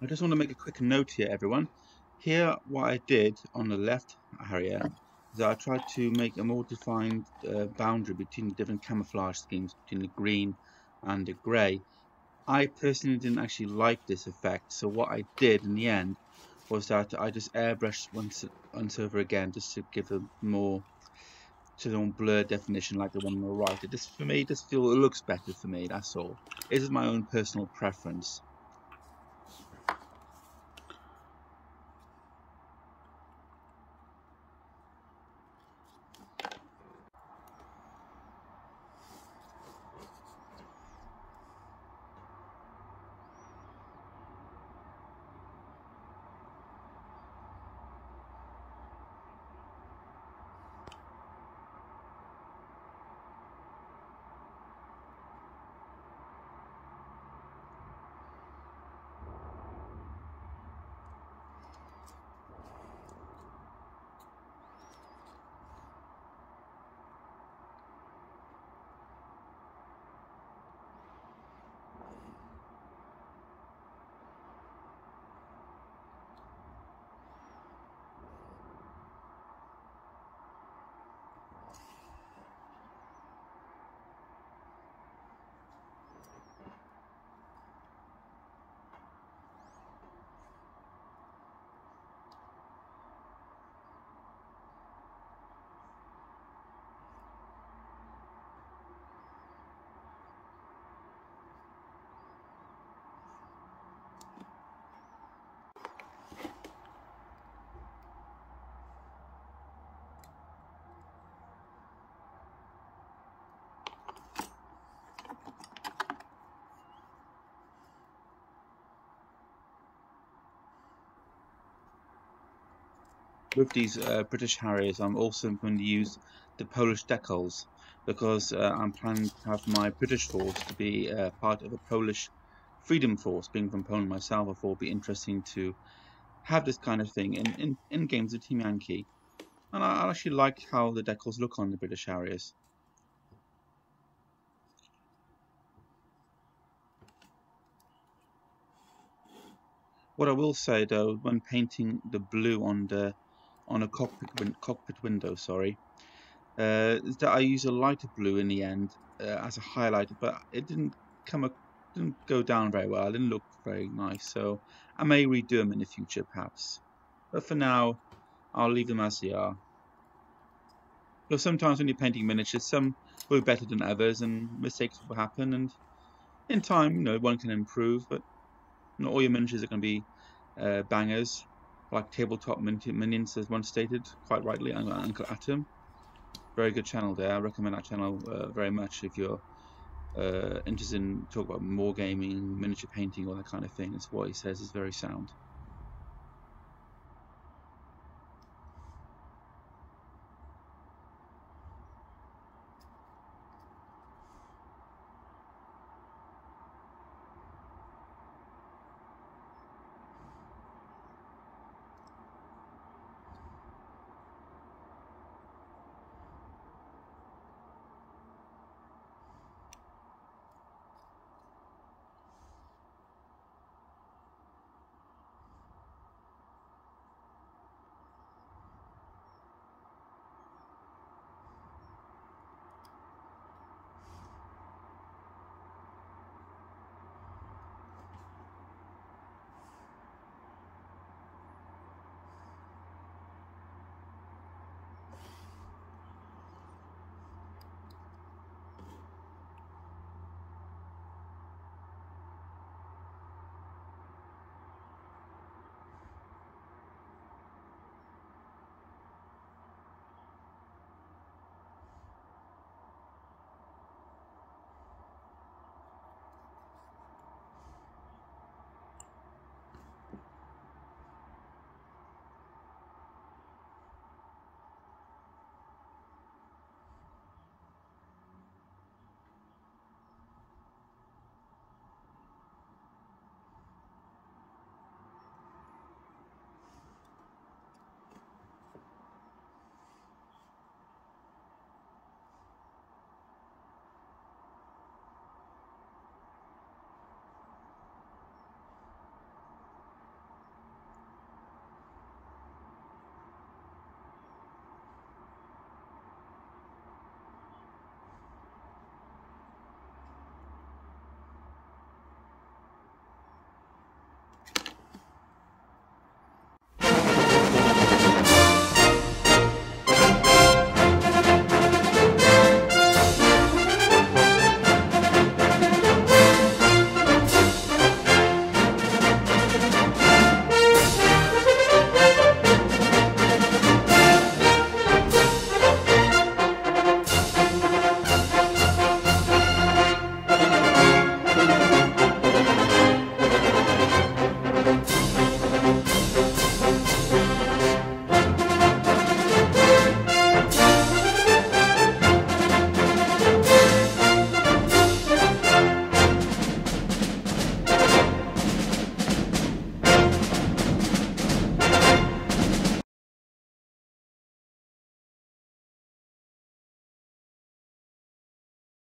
I just want to make a quick note here, everyone. Here, what I did on the left Harrier is that I tried to make a more defined boundary between the different camouflage schemes, between the green and the grey. I personally didn't actually like this effect, so what I did in the end was that I just airbrushed once over again, just to give a more blur definition, like the one on the right. It just, for me, just feel it looks better for me. That's all. This is my own personal preference. With these British Harriers, I'm also going to use the Polish Decals because I'm planning to have my British force to be part of a Polish freedom force. Being from Poland myself, I thought it would be interesting to have this kind of thing in games of Team Yankee. And I actually like how the decals look on the British Harriers. What I will say though, when painting the blue on a cockpit window, sorry, is that I use a lighter blue in the end as a highlight, but it didn't go down very well. It didn't look very nice, so I may redo them in the future, perhaps. But for now, I'll leave them as they are. Because sometimes when you're painting miniatures, some will be better than others, and mistakes will happen. And in time, one can improve. But not all your miniatures are going to be bangers, like tabletop minions, as one stated quite rightly, Uncle Atom. Very good channel there. I recommend that channel very much if you're interested in talk about more gaming, miniature painting, all that kind of thing. That's what he says is very sound.